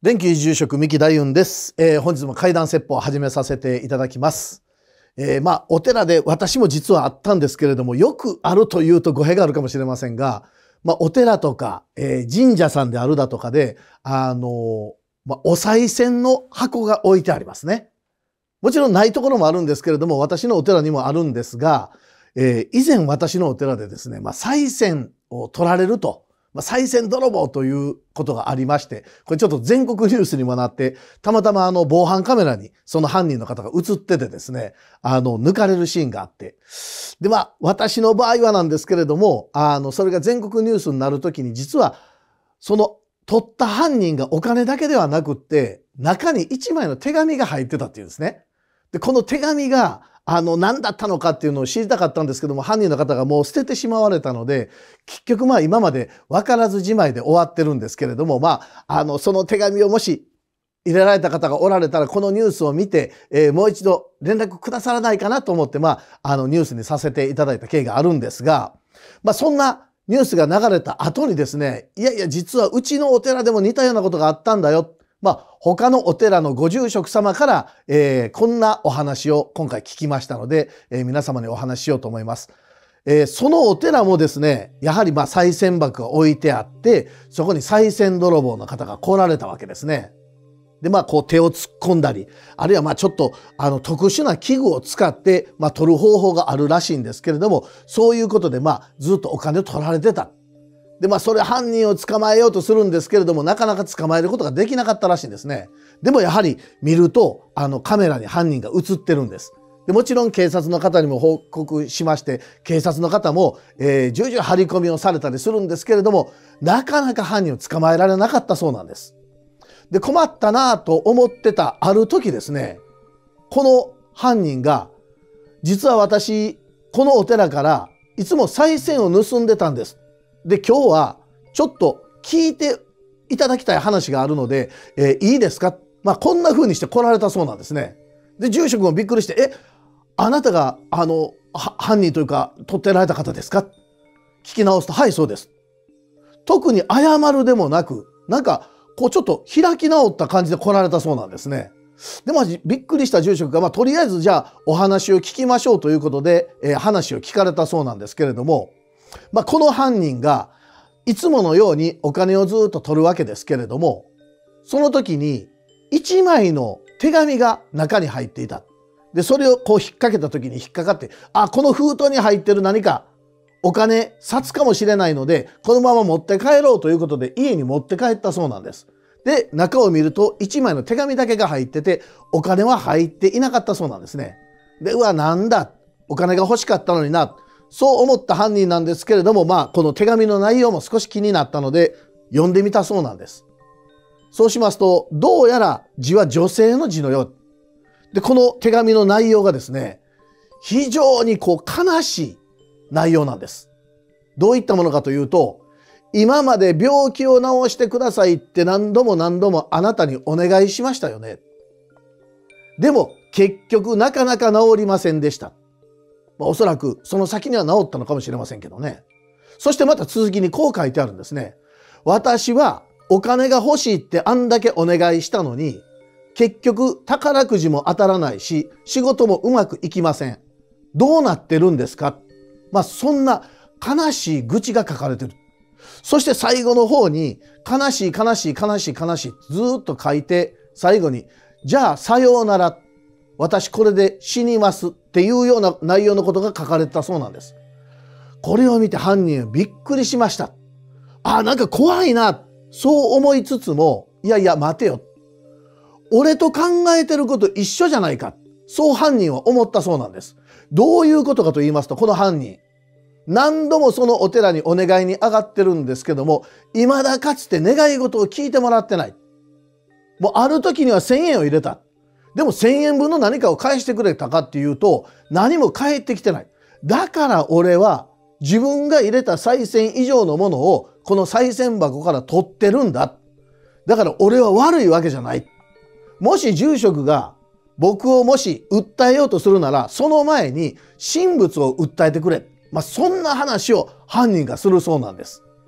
電気住職三木大雲です。本日も怪談説法を始めさせていただきます。お寺で私も実はあったんですけれども、よくあるというと語弊があるかもしれませんが、お寺とか、神社さんであるだとかで、お賽銭の箱が置いてありますね。もちろんないところもあるんですけれども、私のお寺にもあるんですが、以前私のお寺でですね、賽銭を取られると。賽銭泥棒ということがありまして、これちょっと全国ニュースにもなって、たまたま防犯カメラにその犯人の方が映っててですね、抜かれるシーンがあって。で、私の場合はなんですけれども、それが全国ニュースになるときに、実は、その取った犯人がお金だけではなくって、中に一枚の手紙が入ってたっていうんですね。で、この手紙が、何だったのかっていうのを知りたかったんですけども、犯人の方がもう捨ててしまわれたので、結局今まで分からずじまいで終わってるんですけれども、その手紙をもし入れられた方がおられたら、このニュースを見て、もう一度連絡くださらないかなと思って、ニュースにさせていただいた経緯があるんですが、そんなニュースが流れた後にですね、いやいや、実はうちのお寺でも似たようなことがあったんだよ。他のお寺のご住職様から、こんなお話を今回聞きましたので、皆様にお話ししようと思います。そのお寺もですね、やはり賽銭箱が置いてあって、そこに賽銭泥棒の方が来られたわけですね。で、こう手を突っ込んだり、あるいはちょっと特殊な器具を使って、取る方法があるらしいんですけれども、そういうことでずっとお金を取られてた。で、それ犯人を捕まえようとするんですけれども、なかなか捕まえることができなかったらしいんですね。でもやはり見ると、カメラに犯人が映ってるんです。で、もちろん警察の方にも報告しまして、警察の方も、重々張り込みをされたりするんですけれども、なかなか犯人を捕まえられなかったそうなんです。で、困ったなぁと思ってたある時ですね、この犯人が、実は私、このお寺からいつも賽銭を盗んでたんです。で、今日はちょっと聞いていただきたい話があるので、いいですか？こんな風にして来られたそうなんですね。で、住職もびっくりして、あなたが犯人というか取ってられた方ですか？聞き直すと、はい、そうです。特に謝るでもなく、こうちょっと開き直った感じで来られたそうなんですね。で、びっくりした住職が、とりあえずじゃあお話を聞きましょうということで、話を聞かれたそうなんですけれども、この犯人がいつものようにお金をずっと取るわけですけれども、その時に一枚の手紙が中に入っていた。で、それをこう引っ掛けた時に引っかかって、この封筒に入ってる何かお金、札かもしれないので、このまま持って帰ろうということで家に持って帰ったそうなんです。で、中を見ると一枚の手紙だけが入ってて、お金は入っていなかったそうなんですね。で、なんだ、お金が欲しかったのにな。そう思った犯人なんですけれども、この手紙の内容も少し気になったので、読んでみたそうなんです。そうしますと、どうやら字は女性の字のよう。で、この手紙の内容がですね、非常に悲しい内容なんです。どういったものかというと、今まで病気を治してくださいって何度も何度もあなたにお願いしましたよね。でも結局なかなか治りませんでした。おそらくその先には治ったのかもしれませんけどね。そしてまた続きにこう書いてあるんですね。私はお金が欲しいってあんだけお願いしたのに、結局宝くじも当たらないし、仕事もうまくいきません。どうなってるんですか？そんな悲しい愚痴が書かれてる。そして最後の方に、悲しい悲しい悲しい悲しいずーっと書いて、最後に、じゃあさようなら。私これで死にますっていうような内容のことが書かれてたそうなんです。これを見て犯人はびっくりしました。なんか怖いな。そう思いつつも、いやいや待てよ。俺と考えてること一緒じゃないか。そう犯人は思ったそうなんです。どういうことかと言いますと、この犯人、何度もそのお寺にお願いに上がってるんですけども、未だかつて願い事を聞いてもらってない。もうある時には1,000円を入れた。でも1,000円分の何かを返してくれたかっていうと、何も返ってきてない。だから俺は自分が入れた賽銭以上のものをこの賽銭箱から取ってるんだ。だから俺は悪いわけじゃない。もし住職が僕をもし訴えようとするなら、その前に神仏を訴えてくれ。そんな話を犯人がするそうなんです。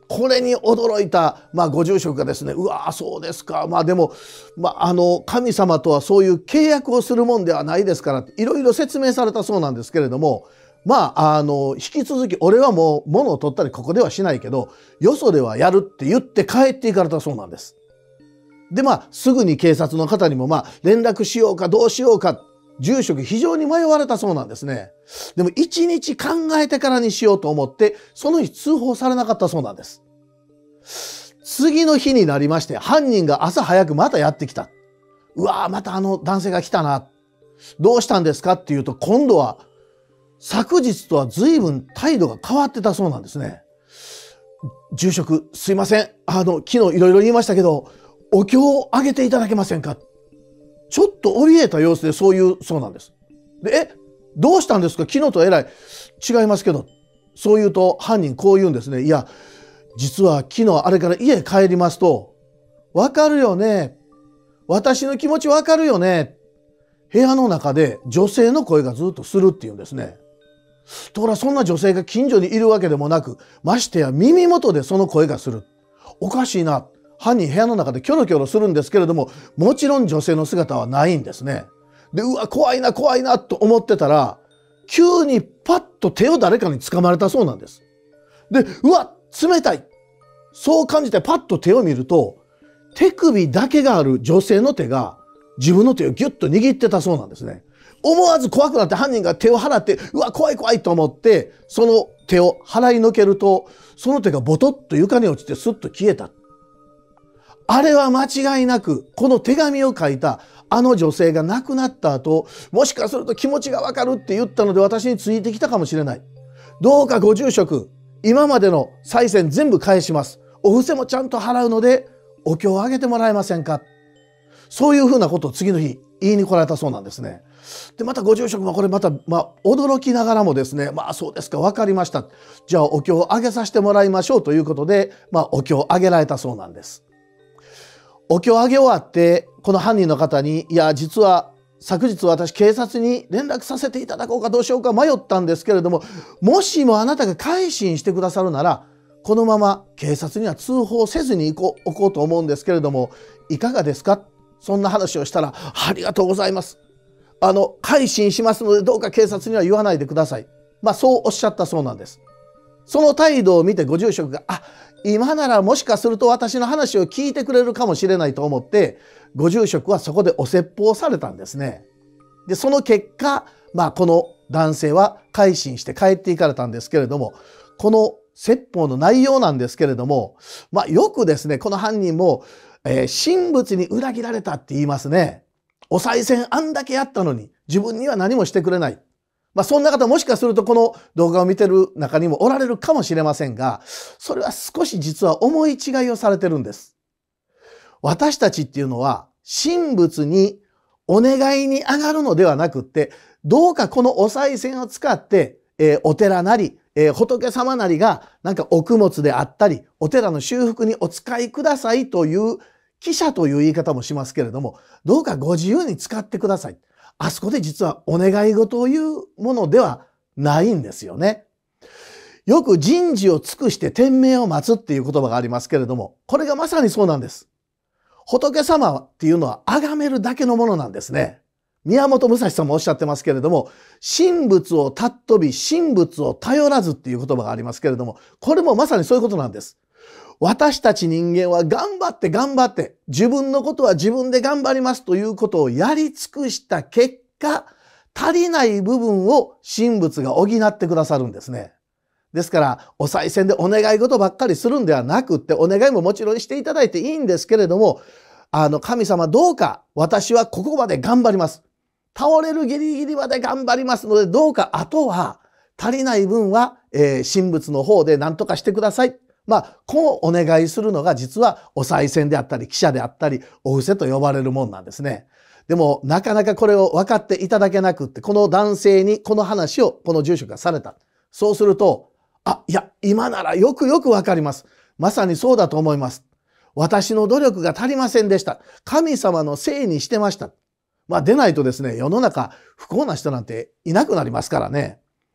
これに驚いた、ご住職がですね、うわーそうですか。でも、神様とはそういう契約をするもんではないですから、いろいろ説明されたそうなんですけれども、引き続き俺はもう物を取ったりここではしないけど、よそではやるって言って帰っていかれたそうなんです。で、すぐに警察の方にも連絡しようかどうしようか、住職非常に迷われたそうなんですね。でも一日考えてからにしようと思って、その日通報されなかったそうなんです。次の日になりまして、犯人が朝早くまたやってきた。うわーまたあの男性が来たな。どうしたんですかっていうと、今度は昨日とは随分態度が変わってたそうなんですね。住職すいません。昨日いろいろ言いましたけど、お経をあげていただけませんか。ちょっと怯えた様子でそういうそうなんです。で、どうしたんですか。昨日とえらい違いますけど。そう言うと犯人こう言うんですね。いや、実は昨日あれから家帰りますと、わかるよね。私の気持ちわかるよね。部屋の中で女性の声がずっとするっていうんですね。ところがそんな女性が近所にいるわけでもなく、ましてや耳元でその声がする。おかしいな。犯人部屋の中でキョロキョロするんですけれども、もちろん女性の姿はないんですね。で、うわ、怖いな怖いなと思ってたら、急にパッと手を誰かに掴まれたそうなんです。で、うわ、冷たい。そう感じてパッと手を見ると、手首だけがある女性の手が自分の手をギュッと握ってたそうなんですね。思わず怖くなって犯人が手を払って、うわ、怖い怖いと思って、その手を払いのけると、その手がボトッと床に落ちてスッと消えた。あれは間違いなく、この手紙を書いたあの女性が亡くなった後、もしかすると気持ちがわかるって言ったので私についてきたかもしれない。どうかご住職、今までの賽銭全部返します。お布施もちゃんと払うので、お経をあげてもらえませんか。そういうふうなことを次の日言いに来られたそうなんですね。で、またご住職もこれまた、驚きながらもですね、そうですか、わかりました。じゃあお経をあげさせてもらいましょうということで、お経をあげられたそうなんです。お経をあげ終わって、この犯人の方に、いや、実は昨日私警察に連絡させていただこうかどうしようか迷ったんですけれども、もしもあなたが改心してくださるなら、このまま警察には通報せずにおこうと思うんですけれども、いかがですか。そんな話をしたら、ありがとうございます。改心しますので、どうか警察には言わないでください。そうおっしゃったそうなんです。その態度を見てご住職が、今ならもしかすると私の話を聞いてくれるかもしれないと思って、ご住職はそこでお説法をされたんですね。で、その結果、この男性は改心して帰っていかれたんですけれども、この説法の内容なんですけれども、よくですね、この犯人も、神仏に裏切られたって言いますね。お賽銭あんだけやったのに自分には何もしてくれない。そんな方もしかするとこの動画を見てる中にもおられるかもしれませんが、それは少し実は思い違いをされてるんです。私たちっていうのは神仏にお願いに上がるのではなくって、どうかこのお賽銭を使って、お寺なり、仏様なりがなんかお供であったり、お寺の修復にお使いくださいという寄捨という言い方もしますけれども、どうかご自由に使ってください。あそこで実はお願い事を言うものではないんですよね。よく人事を尽くして天命を待つっていう言葉がありますけれども、これがまさにそうなんです。仏様っていうのは崇めるだけのものなんですね。宮本武蔵さんもおっしゃってますけれども、神仏を尊び、神仏を頼らずっていう言葉がありますけれども、これもまさにそういうことなんです。私たち人間は頑張って自分のことは自分で頑張りますということをやり尽くした結果、足りない部分を神仏が補ってくださるんですね。ですからお賽銭でお願い事ばっかりするんではなくって、お願いももちろんしていただいていいんですけれども、神様どうか私はここまで頑張ります。倒れるギリギリまで頑張りますので、どうかあとは足りない分は、神仏の方で何とかしてください。こうお願いするのが実はお賽銭であったり、寄捨であったり、お布施と呼ばれるもんなんですね。でもなかなかこれを分かっていただけなくって、この男性にこの話をこの住職がされた。そうすると、いや、今ならよく分かります。まさにそうだと思います。私の努力が足りませんでした。神様のせいにしてました。でないとですね、世の中不幸な人なんていなくなりますからね。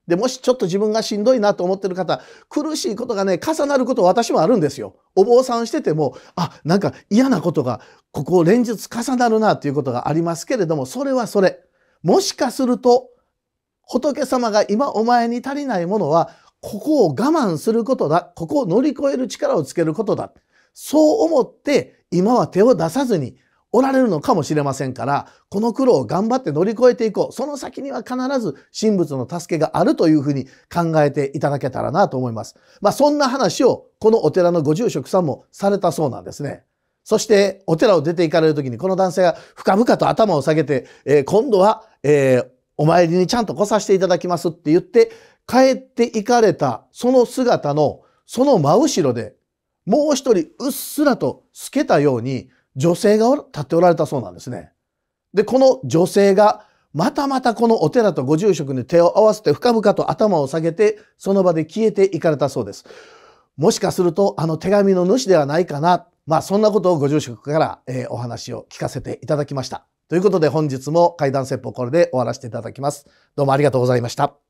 で、もしちょっと自分がしんどいなと思ってる方、苦しいことがね、重なること私もあるんですよ。お坊さんしてても、なんか嫌なことが、ここ連日重なるなということがありますけれども、それはそれ。もしかすると、仏様が今お前に足りないものは、ここを我慢することだ。ここを乗り越える力をつけることだ。そう思って、今は手を出さずにおられるのかもしれませんから、この苦労を頑張って乗り越えていこう。その先には必ず神仏の助けがあるというふうに考えていただけたらなと思います。そんな話をこのお寺のご住職さんもされたそうなんですね。そしてお寺を出て行かれる時にこの男性が深々と頭を下げて、今度は、お参りにちゃんと来させていただきますって言って帰って行かれたその姿のその真後ろでもう一人うっすらと透けたように女性が立っておられたそうなんですね。で、この女性がまたまたこのお寺とご住職に手を合わせて深々と頭を下げてその場で消えていかれたそうです。もしかするとあの手紙の主ではないかな。そんなことをご住職から、お話を聞かせていただきました。ということで本日も怪談説法これで終わらせていただきます。どうもありがとうございました。